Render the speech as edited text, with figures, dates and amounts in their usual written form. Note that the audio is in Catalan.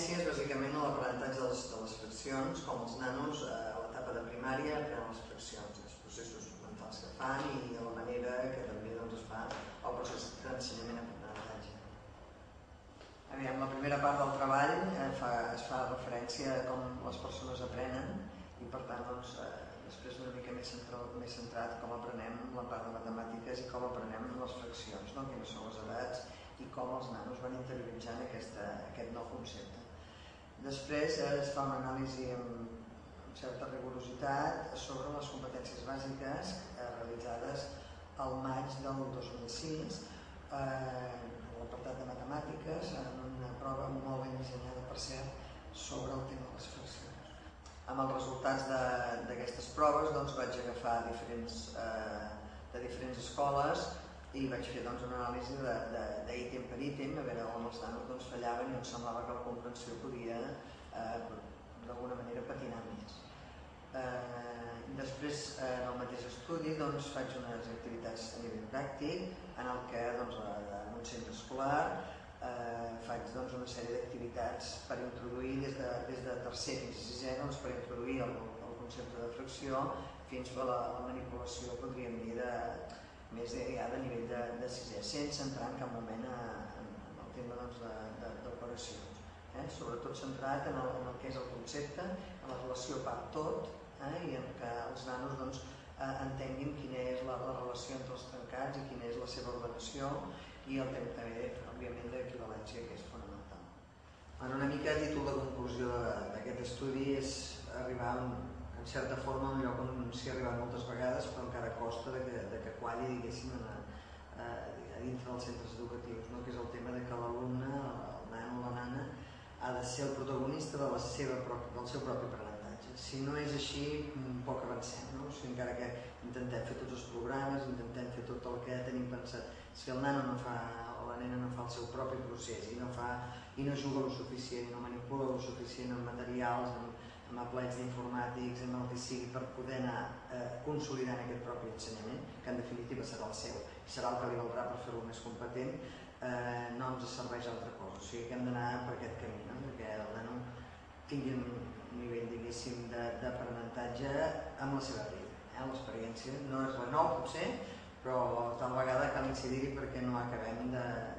referència és bàsicament a l'aprenentatge de les fraccions, com els nanos a l'etapa de primària aprenen les fraccions, els processos mentals que fan i de la manera que també es fa el procés d'ensenyament-aprenentatge. La primera part del treball es fa referència a com les persones aprenen i per tant després una mica més centrat com aprenem la part de matemàtiques i com aprenem les fraccions, quines són les edats i com els nanos van interioritzant aquest nou concepte. Després es fa una anàlisi amb certa rigorositat sobre les competències bàsiques realitzades al maig del 2006 a l'apartat de matemàtiques en una prova molt ben dissenyada, per cert, sobre el tema de les fraccions. Amb els resultats d'aquestes proves vaig agafar de diferents escoles i vaig fer una anàlisi d'ítem per ítem, a veure on els nanos fallaven i on semblava que la comprensió podia d'alguna manera patinar més. Després, en el mateix estudi, faig unes activitats a nivell pràctic en el que en un centre escolar faig una sèrie d'activitats per introduir des de tercer fins a sisè per introduir el concepte de fracció fins a la manipulació, podríem dir, més ja de nivell de sisè, sense entrar en cap moment en el tema d'operacions. Sobretot centrat en el que és el concepte, en la relació part-tot i en què els nanos entenguin quina és la relació entre els trencats i quina és la seva ordenació i el tema també, òbviament, d'equivalència, que és fonamental. Una mica a títol de conclusió d'aquest estudi és arribar en certa forma a un lloc on s'hi ha arribat moltes vegades però encara costa que qualli, diguéssim, a dintre dels centres educatius, que és el tema que l'alumne, el nano o la nana, ha de ser el protagonista del seu propi aprenentatge. Si no és així, poc avancem, encara que intentem fer tots els programes, intentem fer tot el que tenim pensat. Si el nano no fa, o la nena no fa el seu propi procés i no juga el suficient, no manipula el suficient amb materials, amb aplets d'informàtics, amb el que sigui, per poder anar consolidant aquest propi ensenyament, que en definitiva serà el seu i serà el que li valdrà per fer-lo més competent, no ens serveix altra cosa. O sigui que hem d'anar per aquest camí, perquè el nano tingui un nivell, diguéssim, d'aprenentatge amb la seva pell. L'experiència no és la nou, potser, però tal vegada cal incidir-hi perquè no acabem de